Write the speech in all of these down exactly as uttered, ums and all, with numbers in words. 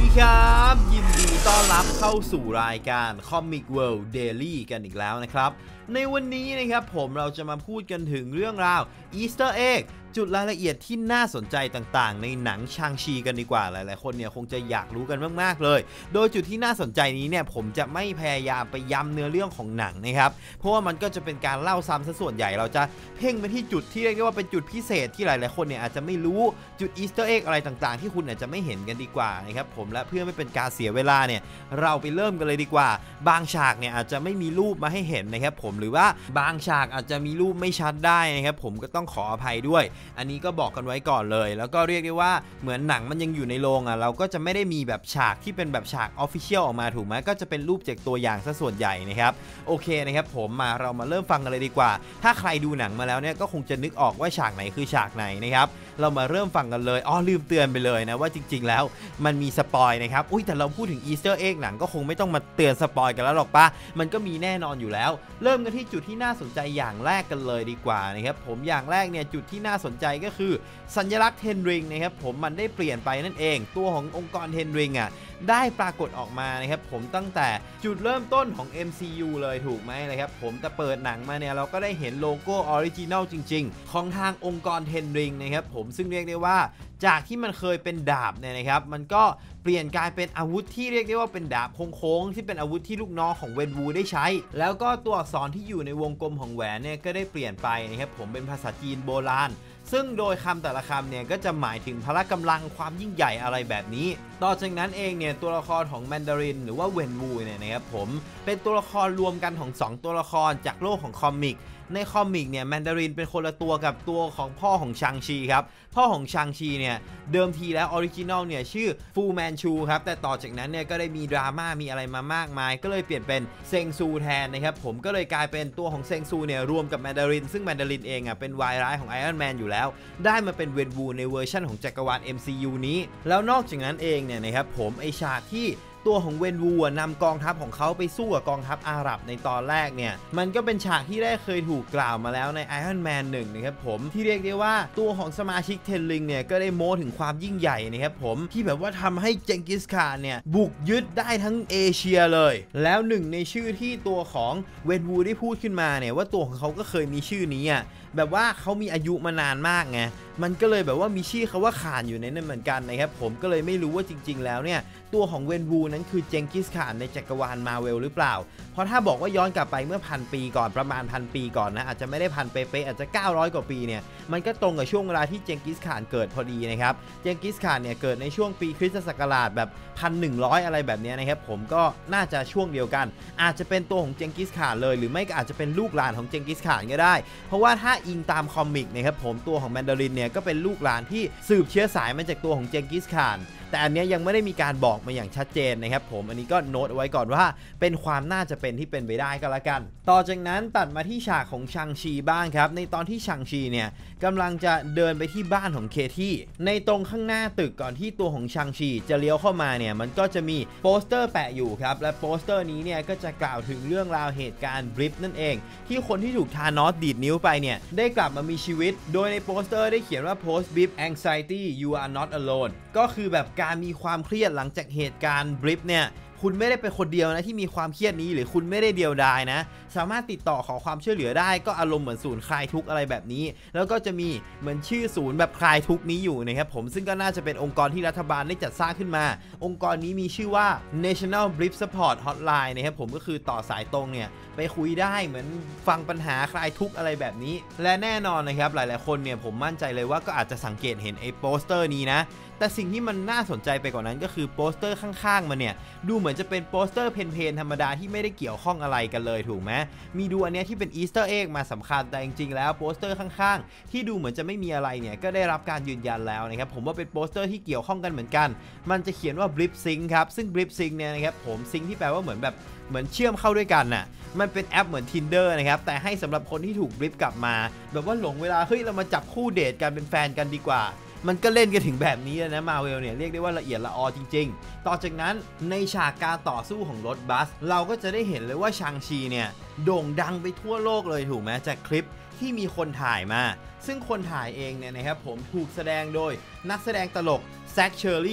ดีครับยินดีต้อนรับเข้าสู่รายการ Comic World Daily กันอีกแล้วนะครับในวันนี้นะครับผมเราจะมาพูดกันถึงเรื่องราว Easter Egg จุดรายละเอียดที่น่าสนใจต่างๆในหนังชางชีกันดีกว่าหลายๆคนเนี่ยคงจะอยากรู้กันมากๆเลยโดยจุดที่น่าสนใจนี้เนี่ยผมจะไม่พยายามไปย้ำเนื้อเรื่องของหนังนะครับเพราะว่ามันก็จะเป็นการเล่าซ้ำซะส่วนใหญ่เราจะเพ่งไปที่จุดที่เรียกได้ว่าเป็นจุดพิเศษที่หลายๆคนเนี่ยอาจจะไม่รู้จุด Easter Egg อะไรต่างๆที่คุณอาจจะไม่เห็นกันดีกว่านะครับผมและเพื่อไม่เป็นการเสียเวลาเนี่ยเราไปเริ่มกันเลยดีกว่าบางฉากเนี่ยอาจจะไม่มีรูปมาให้เห็นนะครับผมหรือว่าบางฉากอาจจะมีรูปไม่ชัดได้นะครับผมก็ต้องขออภัยด้วยอันนี้ก็บอกกันไว้ก่อนเลยแล้วก็เรียกได้ว่าเหมือนหนังมันยังอยู่ในโรงอ่ะเราก็จะไม่ได้มีแบบฉากที่เป็นแบบฉาก Official ออกมาถูกไหมก็จะเป็นรูปจากตัวอย่างซะส่วนใหญ่นะครับโอเคนะครับผมมาเรามาเริ่มฟังกันเลยดีกว่าถ้าใครดูหนังมาแล้วเนี่ยก็คงจะนึกออกว่าฉากไหนคือฉากไหนนะครับเรามาเริ่มฟังกันเลยอ๋อลืมเตือนไปเลยนะว่าจริงๆแล้วมันมีสปอยนะครับอุ้ยแต่เราพูดถึง Easter Egg หนังก็คงไม่ต้องมาเตือนสปอยกันแล้วหรอกปะมันก็มีแน่นอนอยู่แล้วเริ่มกันที่จุดที่น่าสนใจอย่างแรกกันเลยดีกว่านะครับผมอย่างแรกเนี่ยจุดที่น่าสนใจก็คือสัญลักษณ์เทนริงนะครับผมมันได้เปลี่ยนไปนั่นเองตัวขององค์กรเทนริงอ่ะได้ปรากฏออกมานะครับผมตั้งแต่จุดเริ่มต้นของ เอ็ม ซี ยู เลยถูกไหมนะครับผมแต่เปิดหนังมาเนี่ยเราก็ได้เห็นโลโก้ออริจินัลจริงๆของทางองค์กรเทนริงนะครับผมซึ่งเรียกได้ว่าจากที่มันเคยเป็นดาบเนี่ยนะครับมันก็เปลี่ยนกลายเป็นอาวุธที่เรียกได้ว่าเป็นดาบโค้งๆที่เป็นอาวุธที่ลูกน้องของเวนวูได้ใช้แล้วก็ตัวอักษรที่อยู่ในวงกลมของแหวนเนี่ยก็ได้เปลี่ยนไปนะครับผมเป็นภาษาจีนโบราณซึ่งโดยคำแต่ละคำเนี่ยก็จะหมายถึงพละกำลังความยิ่งใหญ่อะไรแบบนี้ต่อจากนั้นเองเนี่ยตัวละครของแมนดารินหรือว่าเวนวูเนี่ยนะครับผมเป็นตัวละครรวมกันของสองตัวละครจากโลกของคอมิกในคอมิกเนี่ยแมนดารินเป็นคนละตัวกับตัวของพ่อของชางชีครับพ่อของชางชีเนี่ยเดิมทีแล้วออริจินัลเนี่ยชื่อฟูแมนชูครับแต่ต่อจากนั้นเนี่ยก็ได้มีดราม่ามีอะไรมามากมายก็เลยเปลี่ยนเป็นเซงซูแทนนะครับผมก็เลยกลายเป็นตัวของเซงซูเนี่ยรวมกับแมนดารินซึ่งแมนดารินเองอ่ะเป็นวายร้ายของไอรอนแมนอยู่แล้วได้มาเป็นเวนวูในเวอร์ชั่นของจักรวาล เอ็ม ซี ยู นี้แล้วนอกจากนั้นเองเนี่ยนะครับผมไอฉากที่ตัวของเวนวูนำกองทัพของเขาไปสู้กับกองทัพอาหรับในตอนแรกเนี่ยมันก็เป็นฉากที่ได้เคยถูกกล่าวมาแล้วใน Iron Man หนึ่งนะครับผมที่เรียกได้ว่าตัวของสมาชิกเทนริงเนี่ยก็ได้โม้ถึงความยิ่งใหญ่นะครับผมที่แบบว่าทำให้เจงกิสข่านเนี่ยบุกยึดได้ทั้งเอเชียเลยแล้วหนึ่งในชื่อที่ตัวของเวนวูได้พูดขึ้นมาเนี่ยว่าตัวของเขาก็เคยมีชื่อนี้อ่ะแบบว่าเขามีอายุมานานมากไงมันก็เลยแบบว่ามีชื่อเขาว่าข่านอยู่ในนั้นเหมือนกันนะครับผมก็เลยไม่รู้ว่าจริงๆแล้วเนี่ยตัวของเวนวูนั้นคือเจงกิสข่านในจักรวาลมาเวลหรือเปล่าเพราะถ้าบอกว่าย้อนกลับไปเมื่อพันปีก่อนประมาณพันปีก่อนนะอาจจะไม่ได้พันเป๊ะๆอาจจะเก้าร้อยกว่าปีเนี่ยมันก็ตรงกับช่วงเวลาที่เจงกิสข่านเกิดพอดีนะครับเจงกิสข่านเนี่ยเกิดในช่วงปีคริสตศักราชแบบพันหนึ่งร้อยอะไรแบบนี้นะครับผมก็น่าจะช่วงเดียวกันอาจจะเป็นตัวของเจงกิสข่านเลยหรือไม่ก็อาจจะเป็นลูกหลานของเจงกิสข่านก็ได้เพราะว่าถ้าอิงตามคอมิกนะครับผมตัวของแมนดารินเนี่ยก็เป็นลูกหลานที่สืบเชื้อสายมาจากตัวของเจงกิสข่านแต่อันนี้ยังไม่ได้มีการบอกมาอย่างชัดเจนนะครับผมอันนี้ก็โน้ตเอาไว้ก่อนว่าเป็นความน่าจะเป็นที่เป็นไปได้ก็แล้วกันต่อจากนั้นตัดมาที่ฉากของชางชีบ้างครับในตอนที่ชางชีเนี่ยกำลังจะเดินไปที่บ้านของเคที่ในตรงข้างหน้าตึกก่อนที่ตัวของชางชีจะเลี้ยวเข้ามาเนี่ยมันก็จะมีโปสเตอร์แปะอยู่ครับและโปสเตอร์นี้เนี่ยก็จะกล่าวถึงเรื่องราวเหตุการณ์บลิปนั่นเองที่คนที่ถูกธานอสดีดนิ้วไปเนี่ยได้กลับมามีชีวิตโดยในโปสเตอร์ได้เขียนว่า post blip anxiety you are not alone ก็คือแบบการมีความเครียดหลังจากเหตุการณ์บลิปเนี่ยคุณไม่ได้เป็นคนเดียวนะที่มีความเครียดนี้หรือคุณไม่ได้เดียวดายนะสามารถติดต่อขอความช่วยเหลือได้ก็อารมณ์เหมือนศูนย์คลายทุกข์อะไรแบบนี้แล้วก็จะมีเหมือนชื่อศูนย์แบบคลายทุกข์นี้อยู่นะครับผมซึ่งก็น่าจะเป็นองค์กรที่รัฐบาลได้จัดสร้างขึ้นมาองค์กรนี้มีชื่อว่า National Blip Support Hotline นะครับผมก็คือต่อสายตรงเนี่ยไปคุยได้เหมือนฟังปัญหาคลายทุกข์อะไรแบบนี้และแน่นอนนะครับหลายๆคนเนี่ยผมมั่นใจเลยว่าก็อาจจะสังเกตเห็นไอ้โปสเตอร์นี้นะแต่สิ่งที่มันน่าสนใจไปกว่านั้นก็คือโปสเตอร์ข้างๆมันเนี่ยดูเหมือนจะเป็นโปสเตอร์เพนๆธรรมดาที่ไม่ได้เกี่ยวข้องอะไรกันเลยถูกไหมมีดูอันนี้ที่เป็นอีสเตอร์เอ็กมาสำคัญแต่จริงๆแล้วโปสเตอร์ข้างๆที่ดูเหมือนจะไม่มีอะไรเนี่ยก็ได้รับการยืนยันแล้วนะครับผมว่าเป็นโปสเตอร์ที่เกี่ยวข้องกันเหมือนกันมันจะเขียนว่า Blip Sync ครับซึ่ง Blip Sync เนี่ยนะครับผม Sync ที่แปลว่าเหมือนแบบเหมือนเชื่อมเข้าด้วยกันน่ะมันเป็นแอปเหมือน Tinder นะครับแต่ให้สำหรับคนที่ถูกบลิปกลับมาแบบว่าหลงเวลาเฮ้ยเรามาจับคู่เดทกันเป็นแฟนกันดีกว่ามันก็เล่นกันถึงแบบนี้นะมาเวลเนี่ยเรียกได้ว่าละเอียดละออจริงๆต่อจากนั้นในฉากการต่อสู้ของรถบัสเราก็จะได้เห็นเลยว่าชางชีเนี่ยโด่งดังไปทั่วโลกเลยถูกไหมจากคลิปที่มีคนถ่ายมาซึ่งคนถ่ายเองเนี่ยนะครับผมถูกแสดงโดยนักแสดงตลกแซคเชอร์รี่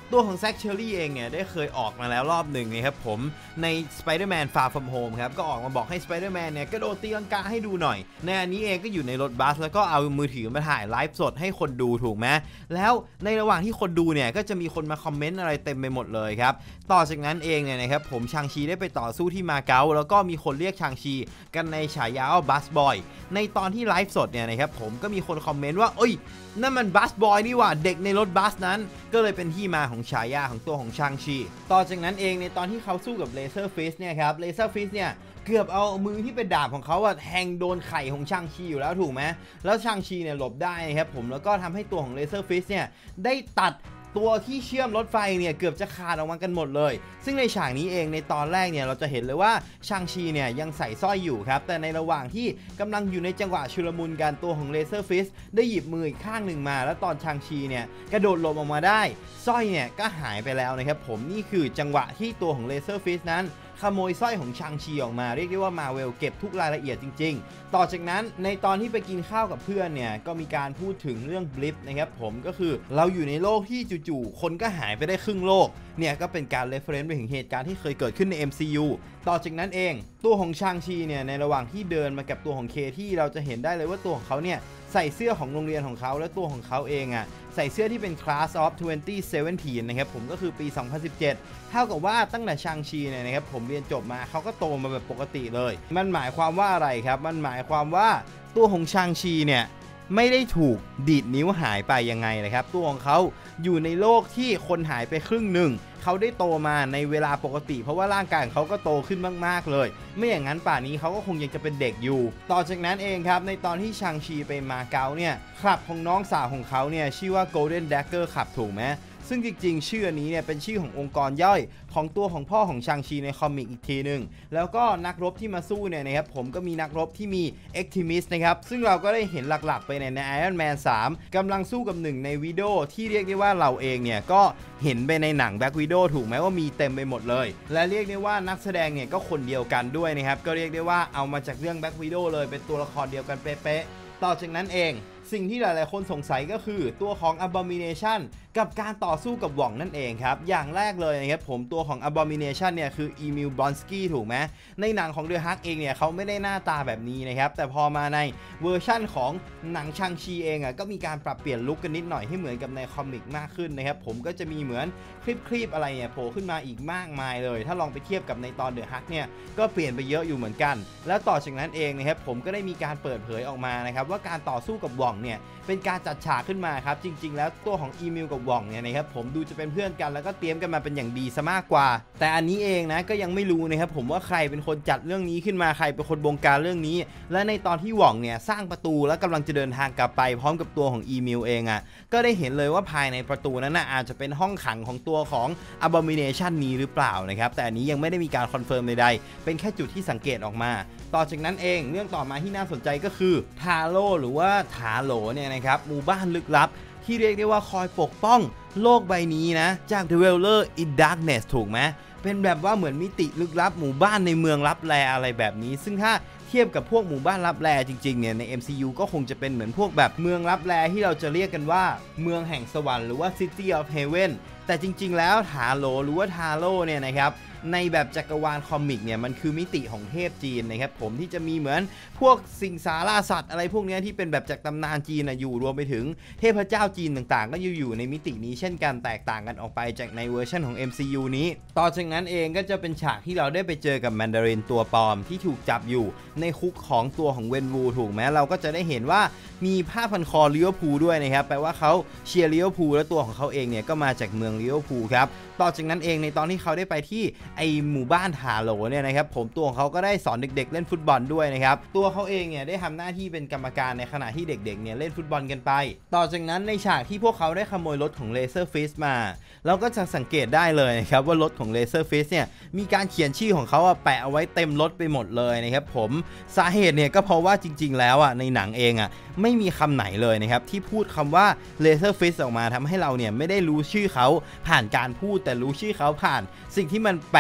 ตัวของแซ็กเชอรี่เองเนี่ยได้เคยออกมาแล้วรอบหนึ่งนะครับผมใน Spider-Man Far From Home ครับก็ออกมาบอกให้ Spider-Man เนี่ยกระโดดตีลังกาให้ดูหน่อยในอันนี้เองก็อยู่ในรถบัสแล้วก็เอามือถือมาถ่ายไลฟ์สดให้คนดูถูกไหมแล้วในระหว่างที่คนดูเนี่ยก็จะมีคนมาคอมเมนต์อะไรเต็มไปหมดเลยครับต่อจากนั้นเองเนี่ยนะครับผมชางชีได้ไปต่อสู้ที่มาเก๊าแล้วก็มีคนเรียกชางชีกันในฉายาว่าบัสบอยในตอนที่ไลฟ์สดเนี่ยนะครับผมก็มีคนคอมเมนต์ว่าเอ้ยนั่นมันบัสบอยนี่หว่าเด็กในรถบัสนั้นก็เลยเป็นที่มาของฉายาของตัวของชางชีต่อจากนั้นเองในตอนที่เขาสู้กับเลเซอร์ฟิสเนี่ยครับเลเซอร์ฟิสเนี่ยเกือบเอามือที่เป็นดาบของเขาอะแทงโดนไข่ของชางชีอยู่แล้วถูกไหมแล้วชางชีเนี่ยหลบได้นะครับผมแล้วก็ทำให้ตัวของเลเซอร์ฟิสเนี่ยได้ตัดตัวที่เชื่อมรถไฟเนี่ยเกือบจะขาดออกมากันหมดเลยซึ่งในฉากนี้เองในตอนแรกเนี่ยเราจะเห็นเลยว่าชางชีเนี่ยยังใส่สร้อยอยู่ครับแต่ในระหว่างที่กำลังอยู่ในจังหวะชุลมุนกันตัวของเลเซอร์ฟิสได้หยิบมืออีกข้างหนึ่งมาแล้วตอนชางชีเนี่ยกระโดดหลบออกมาได้สร้อยเนี่ยก็หายไปแล้วนะครับผมนี่คือจังหวะที่ตัวของเลเซอร์ฟิสนั้นขโมยสร้อยของชางชีออกมาเรียกได้ว่ามาเวลเก็บทุกรายละเอียดจริงๆต่อจากนั้นในตอนที่ไปกินข้าวกับเพื่อนเนี่ยก็มีการพูดถึงเรื่องบลิปนะครับผมก็คือเราอยู่ในโลกที่จู่ๆคนก็หายไปได้ครึ่งโลกเนี่ยก็เป็นการเรฟเฟรนซ์ไปถึงเหตุการณ์ที่เคยเกิดขึ้นใน เอ็ม ซี ยู ต่อจากนั้นเองตัวของชางชีเนี่ยในระหว่างที่เดินมากับตัวของเคที่เราจะเห็นได้เลยว่าตัวของเขาเนี่ยใส่เสื้อของโรงเรียนของเขาและตัวของเขาเองอ่ะใส่เสื้อที่เป็น Class of ยี่สิบสิบเจ็ดนะครับผมก็คือปีสองพันสิบเจ็ดเท่ากับว่าตั้งแต่ชางชีเนี่ยนะครับผมเรียนจบมาเขาก็โตมาแบบปกติเลยมันหมายความว่าอะไรครับมันหมายความว่าตัวของชางชีเนี่ยไม่ได้ถูกดีดนิ้วหายไปยังไงนะครับตัวของเขาอยู่ในโลกที่คนหายไปครึ่งหนึ่งเขาได้โตมาในเวลาปกติเพราะว่าร่างกายของเขาก็โตขึ้นมากๆเลยไม่อย่างนั้นป่านนี้เขาก็คงยังจะเป็นเด็กอยู่ต่อจากนั้นเองครับในตอนที่ชางชีไปมาเก๊าเนี่ยคลับของน้องสาวของเขาเนี่ยชื่อว่า Golden Dagger คลับถูกไหมซึ่งจริงๆชื่อนี้เนี่ยเป็นชื่อขององค์กรย่อยของตัวของพ่อของชางชีในคอมิกอีกทีหนึ่งแล้วก็นักรบที่มาสู้เนี่ยนะครับผมก็มีนักรบที่มี Optimus นะครับซึ่งเราก็ได้เห็นหลักๆไปใน Iron Man สามกำลังสู้กับหนึ่งในวิดีโอที่เรียกได้ว่าเราเองเนี่ยก็เห็นไปในหนัง Black Widow ถูกไหมว่ามีเต็มไปหมดเลยและเรียกได้ว่านักแสดงเนี่ยก็คนเดียวกันด้วยนะครับก็เรียกได้ว่าเอามาจากเรื่อง Black Widow เลยเป็นตัวละครเดียวกันเป๊ะๆต่อจากนั้นเองสิ่งที่หลายๆคนสงสัยก็คือตัวของ Abomination กับการต่อสู้กับหว่องนั่นเองครับอย่างแรกเลยนะครับผมตัวของ Abomination เนี่ยคือ Emil Blonsky ถูกไหมในหนังของ The Hulk เองเนี่ยเขาไม่ได้หน้าตาแบบนี้นะครับแต่พอมาในเวอร์ชั่นของหนังชางชีเองอ่ะก็มีการปรับเปลี่ยนลุคกันนิดหน่อยให้เหมือนกับในคอมิกมากขึ้นนะครับผมก็จะมีเหมือนคลิปๆอะไรเนี่ยโผล่ขึ้นมาอีกมากมายเลยถ้าลองไปเทียบกับในตอน The Hulk เนี่ยก็เปลี่ยนไปเยอะอยู่เหมือนกันแล้วต่อจากนั้นเองนะครับผมก็ได้มีการเปิดเผยออกมานะครับว่าการต่อสู้กับหว่องเนี่ยเป็นการจัดฉากขึ้นมาครับจริงๆแล้วตัวของอีมิลกับหว่องเนี่ยนะครับผมดูจะเป็นเพื่อนกันแล้วก็เตรียมกันมาเป็นอย่างดีซะมากกว่าแต่อันนี้เองนะก็ยังไม่รู้นะครับผมว่าใครเป็นคนจัดเรื่องนี้ขึ้นมาใครเป็นคนบงการเรื่องนี้และในตอนที่หว่องเนี่ยสร้างประตูแล้วกำลังจะเดินทางกลับไปพร้อมกับตัวของอีมิลเองอ่ะก็ได้เห็นเลยว่าภายในประตูนั้นนะอาจจะเป็นห้องขังของตัวของ Abomination นี้หรือเปล่านะครับแต่อันนี้ยังไม่ได้มีการคอนเฟิร์มใดๆเป็นแค่จุดที่สังเกตออกมาต่อจากนั้นเองเรื่องต่อมาที่น่าสนใจก็คือทาโร่หรือว่าถาโหลเนี่ยนะครับหมู่บ้านลึกลับที่เรียกได้ว่าคอยปกป้องโลกใบนี้นะจาก Dweller in Darkness ถูกไหมเป็นแบบว่าเหมือนมิติลึกลับหมู่บ้านในเมืองลับแลอะไรแบบนี้ซึ่งถ้าเทียบกับพวกหมู่บ้านลับแลจริงๆเนี่ยใน เอ็ม ซี ยู ก็คงจะเป็นเหมือนพวกแบบเมืองลับแลที่เราจะเรียกกันว่าเมืองแห่งสวรรค์หรือว่า City of Heaven แต่จริงๆแล้วถาโหลหรือว่าทาโร่เนี่ยนะครับในแบบจักรวาลคอมิกเนี่ยมันคือมิติของเทพจีนนะครับผมที่จะมีเหมือนพวกสิงสาราสัตว์อะไรพวกนี้ที่เป็นแบบจากตำนานจีนนะอยู่รวมไปถึงเทพเจ้าจีนต่างๆก็อยู่อยู่ในมิตินี้เช่นกันแตกต่างกันออกไปจากในเวอร์ชันของ เอ็ม ซี ยู นี้ต่อจากนั้นเองก็จะเป็นฉากที่เราได้ไปเจอกับแมนดารินตัวปลอมที่ถูกจับอยู่ในคุกของตัวของเวนวูถูกไหมเราก็จะได้เห็นว่ามีผ้าพันคอลิเวอร์พูลด้วยนะครับแปลว่าเขาเชียร์ลิเวอร์พูลและตัวของเขาเองเนี่ยก็มาจากเมืองลิเวอร์พูลครับต่อจากนั้นเองในตอนที่เขาได้ไปที่ไอหมู่บ้านถาโหลเนี่ยนะครับผมตัวของเขาก็ได้สอนเด็กๆเล่นฟุตบอลด้วยนะครับตัวเขาเองเนี่ยได้ทำหน้าที่เป็นกรรมการในขณะที่เด็กๆเนี่ยเล่นฟุตบอลกันไปต่อจากนั้นในฉากที่พวกเขาได้ขโมยรถของเลเซอร์ฟิสมาเราก็จะสังเกตได้เลยนะครับว่ารถของเลเซอร์ฟิสเนี่ยมีการเขียนชื่อของเขาแปะเอาไว้เต็มรถไปหมดเลยนะครับผมสาเหตุเนี่ยก็เพราะว่าจริงๆแล้วอ่ะในหนังเองอ่ะไม่มีคำไหนเลยนะครับที่พูดคำว่าเลเซอร์ฟิสออกมาทำให้เราเนี่ยไม่ได้รู้ชื่อเขาผ่านการพูดแต่รู้ชื่อเขาผ่านสิ่งที่มันแปะ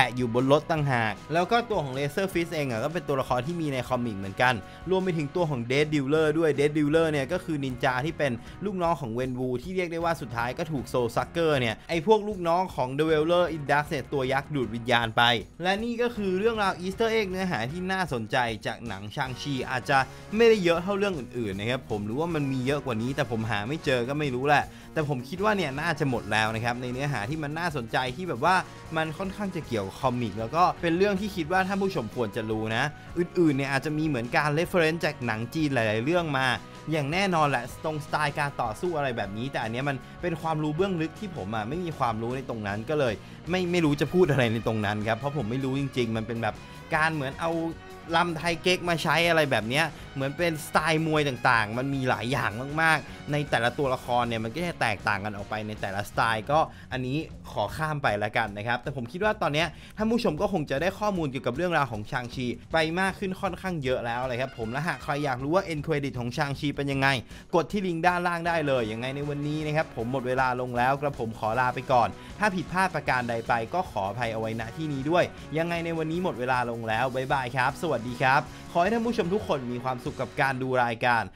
ะอยู่บนรถต่างหากแล้วก็ตัวของเลเซอร์ฟิสเองอ่ะก็เป็นตัวละครที่มีในคอมิกเหมือนกันรวมไปถึงตัวของเดดดิลเลอร์ด้วยเดดดิลเลอร์เนี่ยก็คือนินจาที่เป็นลูกน้องของเวนวูที่เรียกได้ว่าสุดท้ายก็ถูกโซลซักเกอร์เนี่ยไอพวกลูกน้องของเดเวลเลอร์อินดักเนี่ยตัวยักษ์ดูดวิญญาณไปและนี่ก็คือเรื่องราวอีสเตอร์เอ็กเนื้อหาที่น่าสนใจจากหนังชางชีอาจจะไม่ได้เยอะเท่าเรื่องอื่นๆนะครับผมรู้ว่ามันมีเยอะกว่านี้แต่ผมหาไม่เจอก็ไม่รู้แหละแต่ผมคิดว่าเนี่ยน่าจะหมดแล้วนะครับในเนื้อหาที่มันน่าสนใจที่แบบว่ามันค่อนข้างจะเกี่ยวกับคอมิกแล้วก็เป็นเรื่องที่คิดว่าท่านผู้ชมควรจะรู้นะอื่นๆเนี่ยอาจจะมีเหมือนการเรฟเฟอเรนซ์จากหนังจีนหลายๆเรื่องมาอย่างแน่นอนแหละตรงสไตล์การต่อสู้อะไรแบบนี้แต่อันนี้มันเป็นความรู้เบื้องลึกที่ผมอ่ะไม่มีความรู้ในตรงนั้นก็เลยไม่ไม่รู้จะพูดอะไรในตรงนั้นครับเพราะผมไม่รู้จริงๆมันเป็นแบบการเหมือนเอาลำไทเก๊กมาใช้อะไรแบบนี้เหมือนเป็นสไตล์มวยต่างๆมันมีหลายอย่างมากๆในแต่ละตัวละครเนี่ยมันก็จะแตกต่างกันออกไปในแต่ละสไตล์ก็อันนี้ขอข้ามไปแล้วกันนะครับแต่ผมคิดว่าตอนนี้ท่านผู้ชมก็คงจะได้ข้อมูลเกี่ยวกับเรื่องราวของชางชีไปมากขึ้นค่อนข้างเยอะแล้วเลยครับผมและหากใครอยากรู้ว่าเอ็นเครดิตของชางชีเป็นยังไงกดที่ลิงก์ด้านล่างได้เลยยังไงในวันนี้นะครับผมหมดเวลาลงแล้วกระผมขอลาไปก่อนถ้าผิดพลาดประการใดไปก็ขออภัยเอาไว้ณที่นี้ด้วยยังไงในวันนี้หมดเวลาลงแล้วบ๊ายบายครับสวัสดีครับขอให้ท่านผู้ชมทุกคนมีความสุขกับการดูรายการ